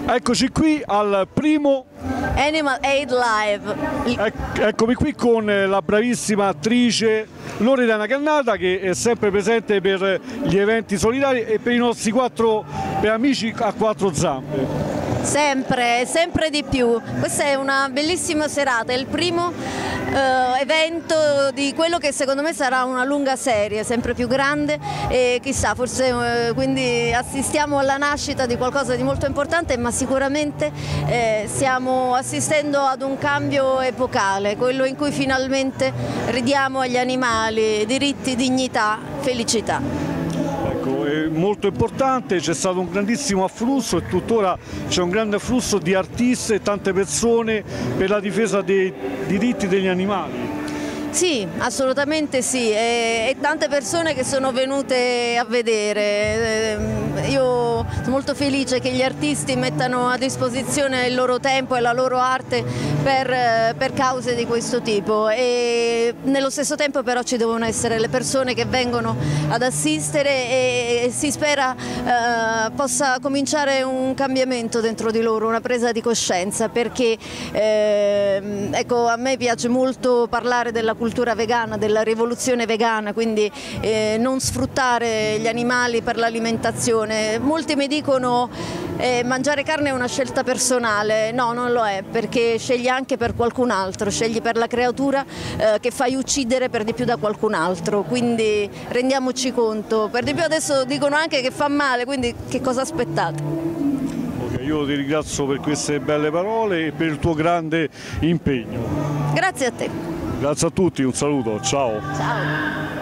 Eccoci qui al primo Animal Aid Live. Eccomi qui con la bravissima attrice Loredana Cannata, che è sempre presente per gli eventi solidari e per i nostri per amici a quattro zampe. Sempre di più. Questa è una bellissima serata, è il primo evento di quello che secondo me sarà una lunga serie, sempre più grande, e chissà, forse quindi assistiamo alla nascita di qualcosa di molto importante, ma sicuramente stiamo assistendo ad un cambio epocale, quello in cui finalmente ridiamo agli animali diritti, dignità, felicità. È molto importante, c'è stato un grandissimo afflusso e tuttora c'è un grande afflusso di artisti e tante persone per la difesa dei diritti degli animali. Sì, assolutamente sì, e tante persone che sono venute a vedere. Io sono molto felice che gli artisti mettano a disposizione il loro tempo e la loro arte per cause di questo tipo, e nello stesso tempo però ci devono essere le persone che vengono ad assistere e si spera possa cominciare un cambiamento dentro di loro, una presa di coscienza, perché ecco, a me piace molto parlare della cultura vegana, della rivoluzione vegana, quindi non sfruttare gli animali per l'alimentazione. Molti mi dicono mangiare carne è una scelta personale. No, non lo è, perché scegli anche per qualcun altro, scegli per la creatura che fai uccidere per di più da qualcun altro, quindi rendiamoci conto. Per di più adesso dicono anche che fa male, quindi che cosa aspettate? Io ti ringrazio per queste belle parole e per il tuo grande impegno. Grazie a te. Grazie a tutti, un saluto, ciao. Ciao.